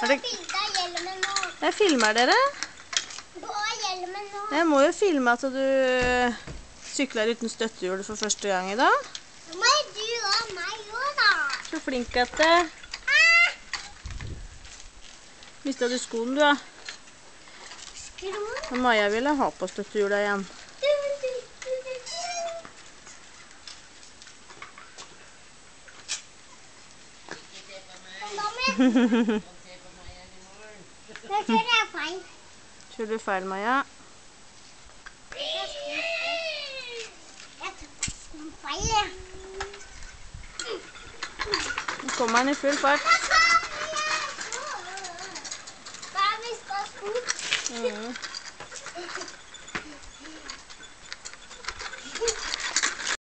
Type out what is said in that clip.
det... Jeg filmer dere. Jeg må jo filme at du sykler uten støttehjul for første gang i dag. Så flink at det... Mistet du skoen du da? Og Maja ville ha på støttehjulet igjen. Kjører du feil, Maja? Nå kommer han i full fart. Da har vi stått.